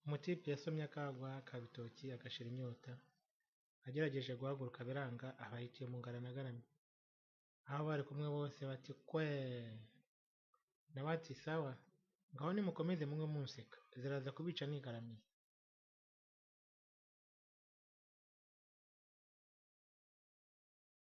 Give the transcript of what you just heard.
Umutipe yasomye akagwa kabitoki agashira inyota, agerageje guhaguruka biranga aba yitiye mu ngarani agaramye. Aho bari kumwe bose bati kwe, nawe ati sawa, ngaho nimukomeze mumwe munseka, ziraza kubica nigaramiye.